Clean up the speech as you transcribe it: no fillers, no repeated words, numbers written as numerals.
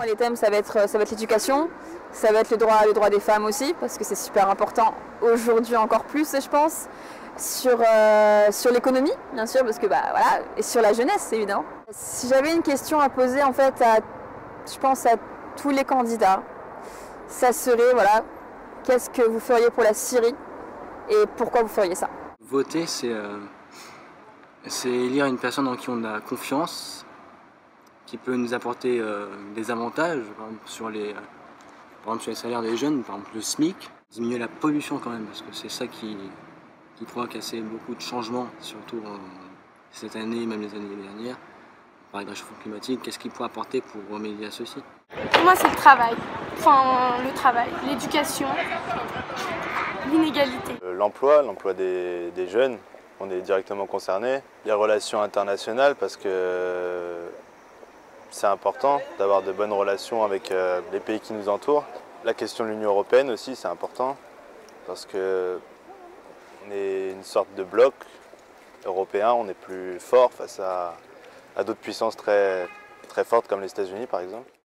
Moi, les thèmes, ça va être l'éducation, ça va être le droit des femmes aussi, parce que c'est super important aujourd'hui encore plus, je pense. Sur l'économie, bien sûr, parce que voilà, et sur la jeunesse, évidemment. Si j'avais une question à poser, en fait, je pense à tous les candidats, ça serait, voilà, qu'est-ce que vous feriez pour la Syrie et pourquoi vous feriez ça? Voter, c'est élire une personne en qui on a confiance, qui peut nous apporter des avantages, par exemple sur les salaires des jeunes, par exemple le SMIC, diminuer la pollution quand même, parce que c'est ça qui provoque assez beaucoup de changements, surtout cette année, même les années dernières. On parle de réchauffement climatique, qu'est-ce qu'il pourrait apporter pour remédier à ceci? Pour moi, c'est le travail. Enfin, le travail, l'éducation, l'inégalité. L'emploi des jeunes, on est directement concernés. Les relations internationales, parce que c'est important d'avoir de bonnes relations avec les pays qui nous entourent. La question de l'Union européenne aussi, c'est important, parce que on est une sorte de bloc européen, on est plus fort face à d'autres puissances très fortes comme les États-Unis par exemple.